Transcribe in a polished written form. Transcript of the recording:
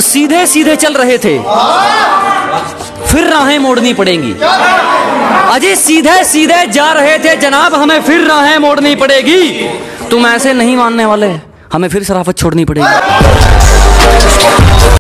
सीधे सीधे चल रहे थे, फिर राहें मोड़नी पड़ेंगी। अजय सीधे सीधे जा रहे थे जनाब, हमें फिर राहें मोड़नी पड़ेगी। तुम ऐसे नहीं मानने वाले, हमें फिर शराफत छोड़नी पड़ेगी।